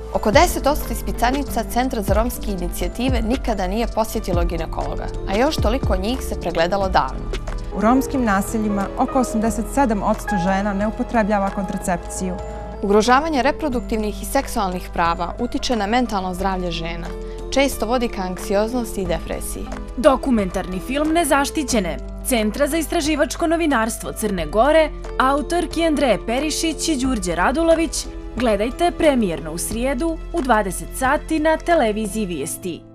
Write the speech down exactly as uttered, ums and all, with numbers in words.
Oko deset posto ispitanica Centra za romske inicijative nikada nije posjetilo ginekologa, a još toliko njih se pregledalo davno. U romskim naseljima oko osamdeset sedam posto žena ne upotrebljava kontracepciju. Ugrožavanje reproduktivnih i seksualnih prava utiče na mentalno zdravlje žena. Često vodi ka anksioznosti i depresiji. Dokumentarni film Nezaštićene, Centra za istraživačko novinarstvo Crne Gore, autorki Andreje Perišić i Đurđe Radulović, gledajte premijerno u srijedu u dvadeset sati na televiziji Vijesti.